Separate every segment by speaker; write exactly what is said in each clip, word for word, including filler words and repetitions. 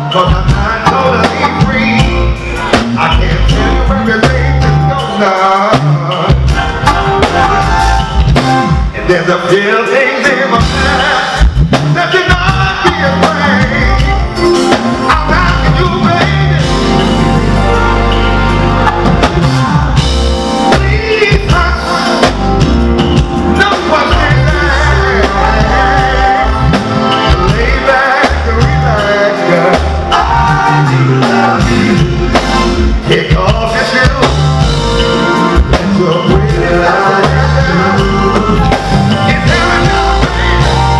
Speaker 1: Cause I'm not totally free. I can't tell you everything that's going on. And there's a few things in my past that cannot be afraid. I'm asking you, baby, please hush. No questions asked. Lay back and relax, girl. I do love you. Take off your shoes. Let's go with it out. It's heaven now, baby.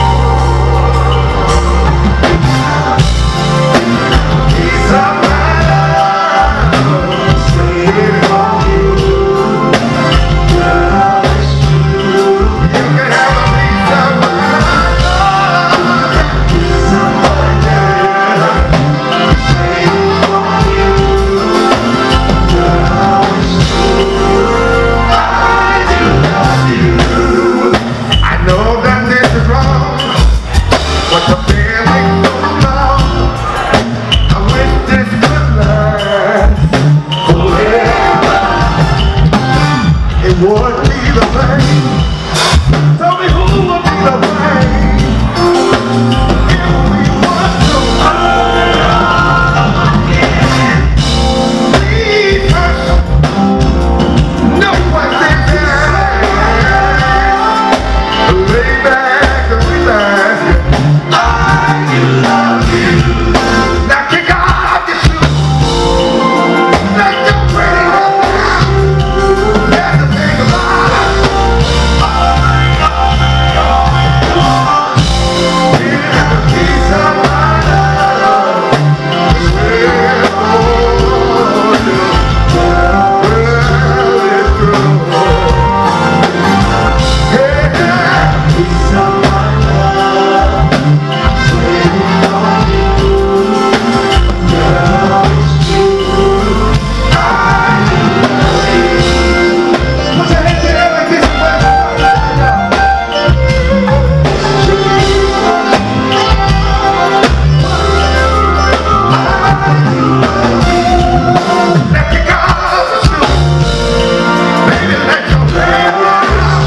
Speaker 1: Piece of my love, waiting on you. Girl, it's true. You can have a piece of my love. Piece of my love, waiting on you. Girl, it's true. I do love you. I know that this is wrong, but the feeling's so strong. I wish this could last forever. It would be the same. Tell me who would be the same if we were to love again. Please hush. No questions asked. Lay back and relax. I do love you. Now kick off your shoes. Let your pretty head down. That's the thing about it. Here's a piece of my love. Waiting for you. Well, it's true. Hey, piece of my love, waiting on you. Girl, it's true. I do love you. Put your hands together like this and wave it. Let me go with you. Baby, let your hair down.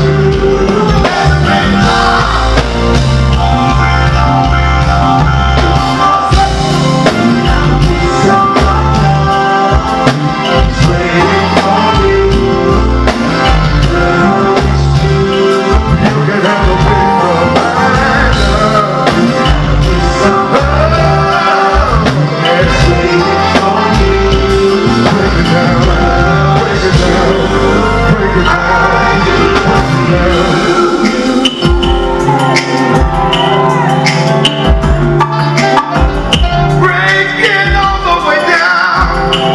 Speaker 1: Breaking all the way down.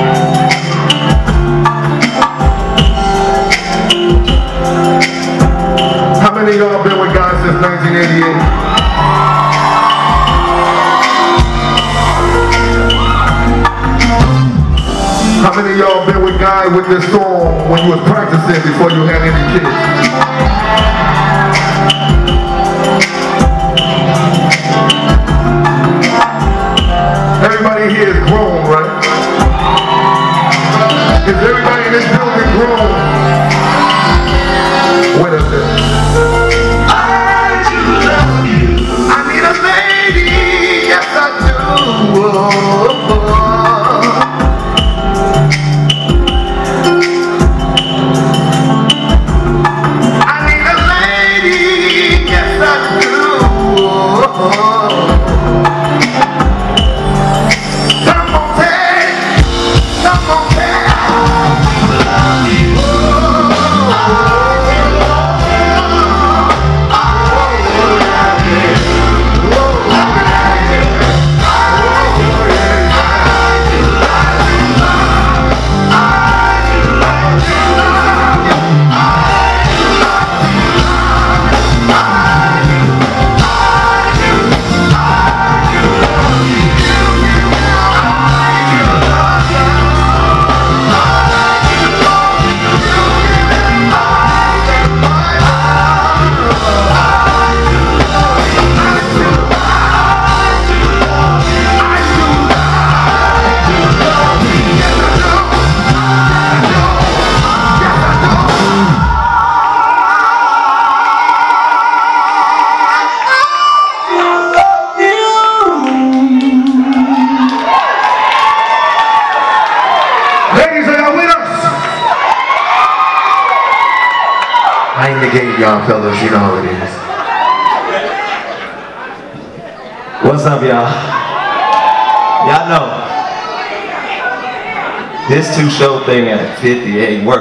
Speaker 1: How many of y'all been with God since nineteen eighty-eight? How many of y'all been with God with this song when you was practicing before you had any kids? Everybody here is grown, right? Is everybody in this building grown? Wait a second. I do love you. I need a lady, yes I do. I need a lady. in the game, y'all fellas. You know how it is.
Speaker 2: What's up, y'all? Y'all know this two show thing at fifty ain't working.